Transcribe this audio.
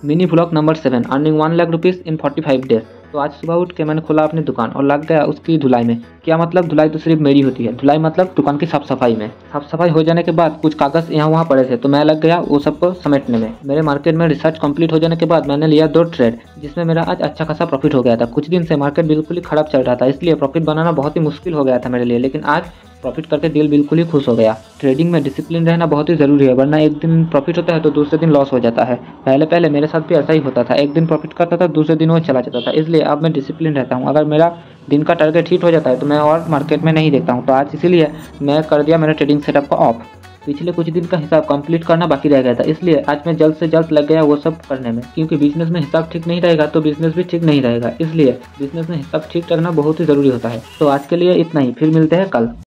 Mini vlog number 7 earning 1 lakh rupees in 45 days. तो आज सुबह उठ के मैंने खोला अपनी दुकान और लग गया उसकी धुलाई में। क्या मतलब, धुलाई तो सिर्फ मेरी होती है, धुलाई मतलब दुकान की साफ सफाई में। साफ सफाई हो जाने के बाद कुछ कागज़ यहाँ वहाँ पड़े थे तो मैं लग गया वो सबको समेटने में। मेरे मार्केट में रिसर्च कंप्लीट हो जाने के बाद मैंने लिया 2 ट्रेड, जिसमें मेरा आज अच्छा खासा प्रॉफिट हो गया था। कुछ दिन से मार्केट बिल्कुल ही खराब चल रहा था, इसलिए प्रॉफिट बनाना बहुत ही मुश्किल हो गया था मेरे लिए, लेकिन आज प्रॉफिट करके दिल बिल्कुल ही खुश हो गया। ट्रेडिंग में डिसिप्लिन रहना बहुत ही ज़रूरी है, वरना एक दिन प्रॉफिट होता है तो दूसरे दिन लॉस हो जाता है। पहले पहले मेरे साथ भी ऐसा ही होता था, एक दिन प्रॉफिट करता था दूसरे दिन वो चला जाता था, इसलिए अब मैं डिसिप्लिन रहता हूँ। अगर मेरा दिन का टारगेट हिट हो जाता है तो मैं और मार्केट में नहीं देखता हूँ। तो आज इसीलिए मैं कर दिया मेरे ट्रेडिंग सेटअप को ऑफ। पिछले कुछ दिन का हिसाब कंप्लीट करना बाकी रह गया था, इसलिए आज मैं जल्द से जल्द लग गया वो सब करने में। क्योंकि बिजनेस में हिसाब ठीक नहीं रहेगा तो बिजनेस भी ठीक नहीं रहेगा, इसलिए बिजनेस में हिसाब ठीक रखना बहुत ही ज़रूरी होता है। तो आज के लिए इतना ही, फिर मिलते हैं कल।